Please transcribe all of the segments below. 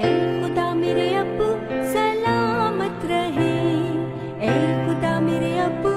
ए खुदा मेरे अब्बू सलामत रहे, ए खुदा मेरे अब्बू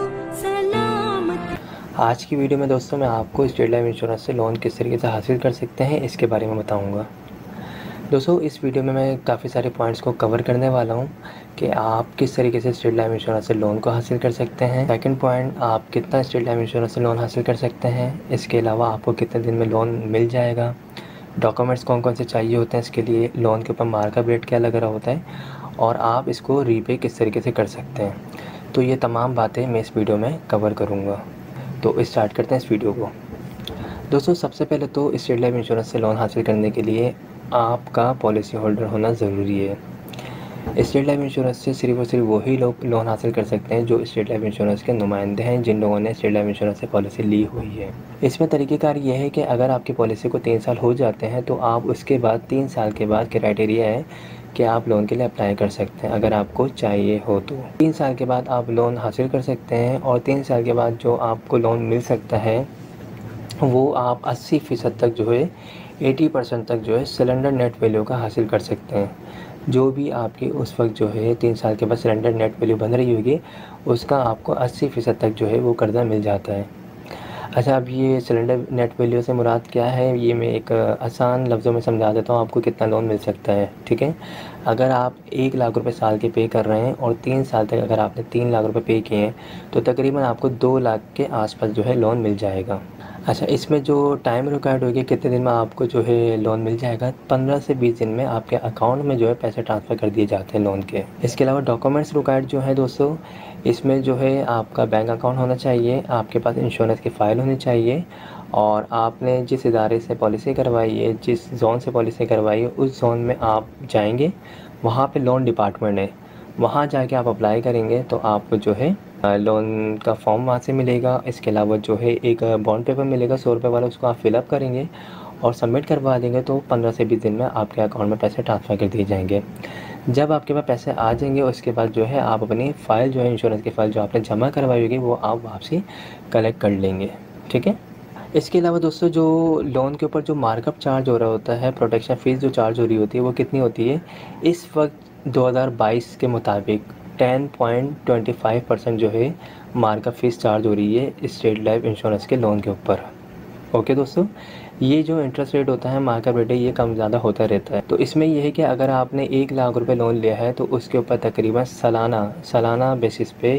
सलामत। आज की वीडियो में दोस्तों मैं आपको स्टेट लाइफ इंश्योरेंस से लोन किस तरीके से हासिल कर सकते हैं इसके बारे में बताऊंगा। दोस्तों इस वीडियो में मैं काफ़ी सारे पॉइंट्स को कवर करने वाला हूं कि आप किस तरीके से स्टेट लाइफ इंश्योरेंस से लोन को हासिल कर सकते हैं। सेकंड पॉइंट, आप कितना स्टेट लाइफ इंश्योरेंस से लोन हासिल कर सकते हैं, इसके अलावा आपको कितने दिन में लोन मिल जाएगा, डॉक्यूमेंट्स कौन कौन से चाहिए होते हैं इसके लिए, लोन के ऊपर मार्कअप रेट क्या लग रहा होता है और आप इसको रीपे किस तरीके से कर सकते हैं। तो ये तमाम बातें मैं इस वीडियो में कवर करूँगा। तो स्टार्ट करते हैं इस वीडियो को। दोस्तों सबसे पहले तो स्टेट लाइफ इंश्योरेंस से लोन हासिल करने के लिए आपका पॉलिसी होल्डर होना ज़रूरी है। स्टेट लाइफ इंश्योरेंस से सिर्फ और सिर्फ वही लोग लोन हासिल कर सकते हैं जो स्टेट लाइफ इंश्योरेंस के नुमाइंदे हैं, जिन लोगों ने स्टेट लाइफ इंश्योरेंस से पॉलिसी ली हुई है। इसमें तरीक़ेकार ये है कि अगर आपकी पॉलिसी को 3 साल हो जाते हैं तो आप उसके बाद 3 साल के बाद क्राइटेरिया है कि आप लोन के लिए अप्लाई कर सकते हैं अगर आपको चाहिए हो तो। 3 साल के बाद आप लोन हासिल कर सकते हैं और 3 साल के बाद जो आपको लोन मिल सकता है वो आप 80% तक जो है 80% तक जो है सिलेंडर नेट वैल्यू का हासिल कर सकते हैं। जो भी आपकी उस वक्त जो है 3 साल के बाद सिलेंडर नेट वैल्यू बन रही होगी उसका आपको 80% तक जो है वो कर्जा मिल जाता है। अच्छा, अब ये सिलेंडर नेट वैल्यू से मुराद क्या है, ये मैं एक आसान लफ्ज़ों में समझा देता हूँ आपको कितना लोन मिल सकता है। ठीक है, अगर आप 1 लाख रुपए साल के पे कर रहे हैं और 3 साल तक अगर आपने 3 लाख रुपए पे किए हैं तो तकरीबन आपको 2 लाख के आसपास जो है लोन मिल जाएगा। अच्छा, इसमें जो टाइम रिक्वायर्ड होगी कितने दिन में आपको जो है लोन मिल जाएगा, 15 से 20 दिन में आपके अकाउंट में जो है पैसे ट्रांसफ़र कर दिए जाते हैं लोन के। इसके अलावा डॉक्यूमेंट्स रिक्वायर्ड जो है दोस्तों, इसमें जो है आपका बैंक अकाउंट होना चाहिए, आपके पास इंश्योरेंस की फ़ाइल होनी चाहिए और आपने जिस इदारे से पॉलिसी करवाई है, जिस जोन से पॉलिसी करवाई है उस जोन में आप जाएंगे, वहाँ पे लोन डिपार्टमेंट है, वहाँ जाके आप अप्लाई करेंगे तो आपको जो है लोन का फॉर्म वहाँ से मिलेगा। इसके अलावा जो है एक बॉन्ड पेपर मिलेगा 100 रुपये वाला, उसको आप फिलअप करेंगे और सबमिट करवा देंगे तो 15 से 20 दिन में आपके अकाउंट में पैसे ट्रांसफ़र कर दिए जाएंगे। जब आपके पास पैसे आ जाएंगे उसके बाद जो है आप अपनी फ़ाइल जो है इंश्योरेंस की फ़ाइल जो आपने जमा करवाई होगी वो आप वापसी कलेक्ट कर लेंगे। ठीक है, इसके अलावा दोस्तों जो लोन के ऊपर जो मार्कअप चार्ज हो रहा होता है, प्रोटेक्शन फ़ीस जो चार्ज हो रही होती है वो कितनी होती है, इस वक्त 2022 के मुताबिक 10.25% जो है मार्कअप फ़ीस चार्ज हो रही है स्टेट लाइफ इंश्योरेंस के लोन के ऊपर। ओके दोस्तों, ये जो इंटरेस्ट रेट होता है, मार्कअप रेट है, ये कम ज़्यादा होता रहता है। तो इसमें यह है कि अगर आपने 1 लाख रुपए लोन लिया है तो उसके ऊपर तकरीबन सालाना बेसिस पे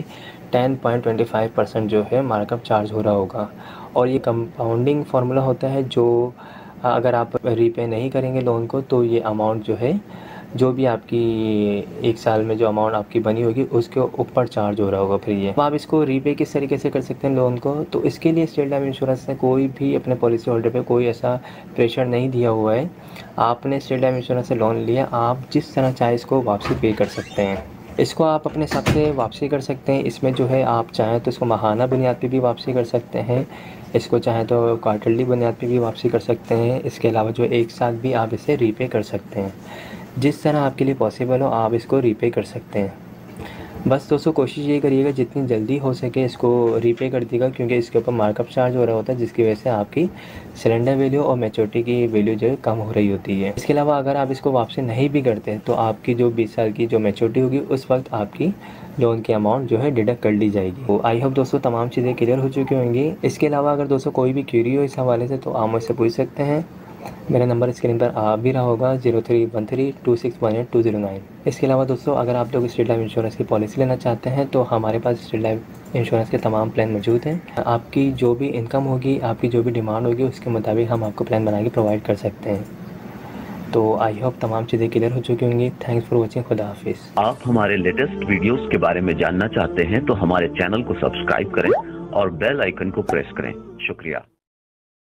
10.25% जो है मार्कअप चार्ज हो रहा होगा। और ये कंपाउंडिंग फार्मूला होता है जो अगर आप रीपे नहीं करेंगे लोन को तो ये अमाउंट जो है, जो भी आपकी 1 साल में जो अमाउंट आपकी बनी होगी उसके ऊपर चार्ज हो रहा होगा फिर ये। तो आप इसको रीपे किस तरीके से कर सकते हैं लोन को, तो इसके लिए स्टेट लाइफ इंश्योरेंस ने कोई भी अपने पॉलिसी होल्डर पे कोई ऐसा प्रेशर नहीं दिया हुआ है। आपने स्टेट लाइफ इंश्योरेंस से लोन लिया, आप जिस तरह चाहे इसको वापसी पे कर सकते हैं। इसको आप अपने हिसाब से वापसी कर सकते हैं। इसमें जो है आप चाहें तो इसको माहाना बुनियाद पे भी वापसी कर सकते हैं, इसको चाहें तो क्वार्टरली बुनियाद पे भी वापसी कर सकते हैं। इसके अलावा जो 1 साल भी आप इसे रीपे कर सकते हैं। जिस तरह आपके लिए पॉसिबल हो आप इसको रीपे कर सकते हैं। बस दोस्तों कोशिश ये करिएगा जितनी जल्दी हो सके इसको रीपे कर दीजिएगा, क्योंकि इसके ऊपर मार्कअप चार्ज हो रहा होता है जिसकी वजह से आपकी सिलेंडर वैल्यू और मैच्योरिटी की वैल्यू जो है कम हो रही होती है। इसके अलावा अगर आप इसको वापसी नहीं भी करते तो आपकी जो 20 साल की जो मैच्योरिटी होगी उस वक्त आपकी लोन की अमाउंट जो है डिडक्ट कर ली जाएगी। तो आई होप दोस्तों तमाम चीज़ें क्लियर हो चुकी होंगी। इसके अलावा अगर दोस्तों कोई भी क्यूरी हो इस हवाले से तो आप मुझसे पूछ सकते हैं। मेरा नंबर स्क्रीन पर आ भी रहा होगा 03132618 इसके अलावा दोस्तों अगर आप लोग स्टेट लाइफ इंश्योरेंस की पॉलिसी लेना चाहते हैं तो हमारे पास स्टेट लाइफ इंश्योरेंस के तमाम प्लान मौजूद हैं। आपकी जो भी इनकम होगी, आपकी जो भी डिमांड होगी उसके मुताबिक हम आपको प्लान बना के प्रोवाइड कर सकते हैं। तो आई होप तमाम चीज़ें क्लियर हो चुकी होंगी। Thanks for watching. खुदा हाफिज़। आप हमारे लेटेस्ट वीडियोस के बारे में जानना चाहते हैं तो हमारे चैनल को सब्सक्राइब करें और बेल आइकन को प्रेस करें। शुक्रिया।